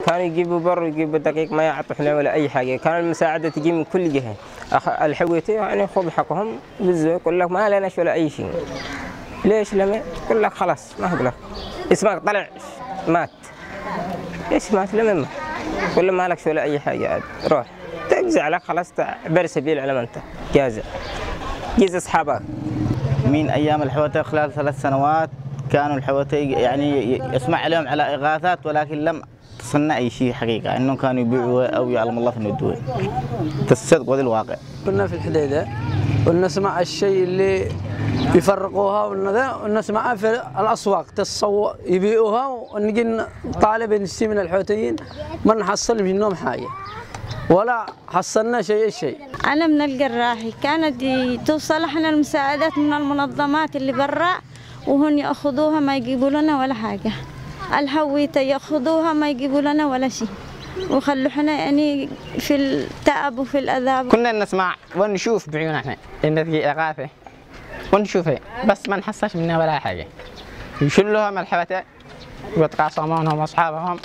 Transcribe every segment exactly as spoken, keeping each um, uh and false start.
كانوا يجيبوا بر ويجيبوا دقيق ما يعطونا ولا أي حاجة، كان المساعدة تجي من كل جهة. الحويتي يعني خذ حقهم بالزوج يقول لك ما لناش ولا أي شيء. ليش لما يقول لك خلاص ما هو لك اسمك طلع مات. إيش مات لما مات؟ ولا ما لكش ولا أي حاجة عاد روح تجزع لك خلاص تعبر سبيل على ما أنت جازع. جيز أصحابك. من أيام الحوتي خلال ثلاث سنوات كانوا الحوتي يعني يسمع عليهم على إغاثات، ولكن لم تصنع أي شيء حقيقة، إنهم كانوا يبيعوا أو يعلم الله في الدول. الصدق وهذا الواقع. كنا في الحديدة ونسمع الشيء اللي يفرقوها ونسمعها في الأسواق تصو يبيعوها، ونجي طالب نشتي من الحوتيين ما نحصل منهم حاجة ولا حصلنا شيء شيء. أنا من القراحي، كانت توصل احنا المساعدات من المنظمات اللي برا وهن يأخذوها ما يجيبوا لنا ولا حاجة. الحويته يأخذوها ما يجيبوا لنا ولا شيء وخلوا احنا يعني في التعب وفي العذاب. كنا نسمع ونشوف بعيوننا احنا ان في إغاثة ونشوفها بس ما نحصلش منها ولا حاجة. يشلوهم الحوتة ويتقاسمونهم أصحابهم،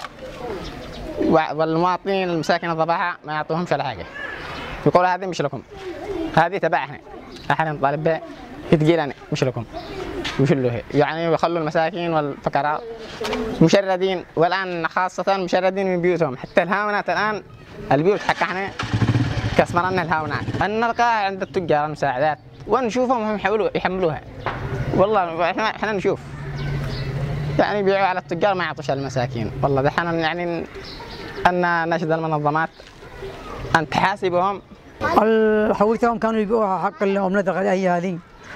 والمواطنين المساكين الضباحة ما يعطوهمش ولا حاجة. يقولوا هذه مش لكم، هذه تبع احنا، احنا نطالب بها تجيلنا مش لكم. ويشلوها يعني يخلوا المساكين والفقراء مشردين، والآن خاصة مشردين من بيوتهم. حتى الهاونات الآن البيوت حق احنا كسمرنا الهاونات. نلقاها عند التجار المساعدات ونشوفهم هم يحاولوا يحملوها. والله احنا احنا نشوف يعني يبيعوا على التجار ما يعطوش المساكين. والله دحين يعني أن نشد المنظمات أن تحاسبهم. الحويتهم كانوا يبيعوها حق اليوم ندغ عليه هذه،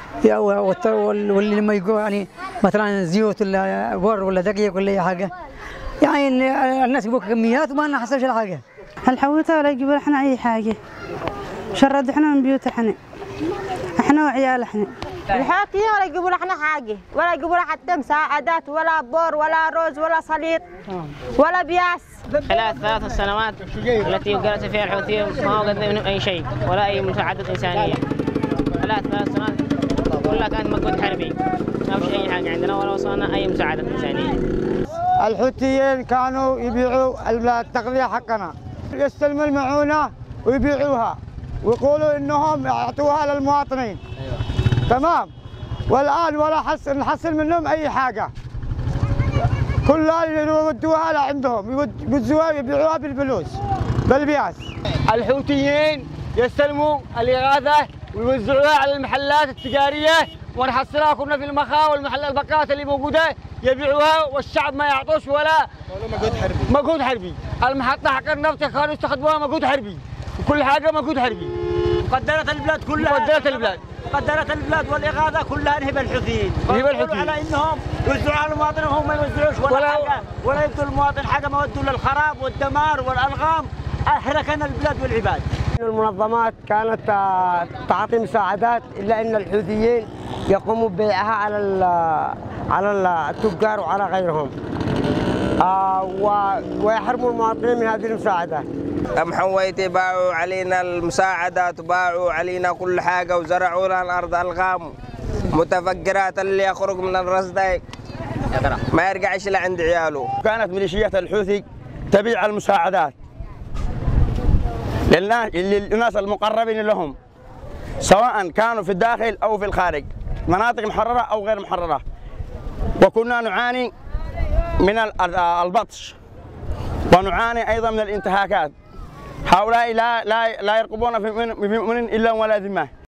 واللي لما يقول يعني مثلا زيوت ولا بر ولا دقيق ولا اي حاجه، يعني الناس يبغوا كميات وما لنا حصلش حاجه. الحويته ولا يجيبوا احنا اي حاجه، شرد احنا من بيوت احنا احنا وعيال احنا. الحوتيين ولا يجيبوا لنا حاجه، ولا يجيبوا لنا حتى مساعدات ولا بور ولا رز ولا سليط ولا بياس. خلال ثلاث سنوات التي جلس فيها الحوثيين ما وجدنا منهم اي شيء ولا اي مساعدة انسانية. خلال ثلاث سنوات كلها كانت مجهود حربي، ما فيش اي حاجة عندنا ولا وصلنا اي مساعدة انسانية. الحوثيين كانوا يبيعوا التغذية حقنا، يستلموا المعونة ويبيعوها ويقولوا انهم يعطوها للمواطنين. تمام. والان ولا حس نحصل منهم اي حاجة، كلها يودوها لعندهم يودوها يبيعوها بالفلوس بالبياس. الحوثيين يستلموا الإغاثة ويوزعوها على المحلات التجارية، ونحصلها كنا في المخا والمحل البقات اللي موجودة يبيعوها، والشعب ما يعطوش ولا مجهود حربي. مجهود حربي. المحطة حق النفط كانوا يستخدموها مجهود حربي، وكل حاجة مجهود حربي. مقدرة البلاد كلها مقدرة البلاد مقدرة البلاد والإغاثة كلها نهب الحوثيين. نهب الحوثيين على إنهم يوزعوا على المواطن وهم ما يوزعوش ولا, ولا حاجة، ولا يدوا المواطن حاجة، ما ودوا للخراب والدمار والألغام. أهلكنا البلاد والعباد. المنظمات كانت تعطي مساعدات، إلا أن الحوثيين يقوموا ببيعها على على التجار وعلى غيرهم، ويحرموا المواطنين من هذه المساعدات. أم حويتي باعوا علينا المساعدات وباعوا علينا كل حاجة وزرعوا لنا الأرض ألغام متفجرات، اللي يخرج من الرصد ما يرجعش لعند عياله. كانت ميليشيات الحوثي تبيع المساعدات للناس المقربين لهم، سواء كانوا في الداخل أو في الخارج، مناطق محررة أو غير محررة. وكنا نعاني من البطش ونعاني أيضا من الانتهاكات. هؤلاء لا لا لا يرقبون في مؤمن إلا ولا ذمة.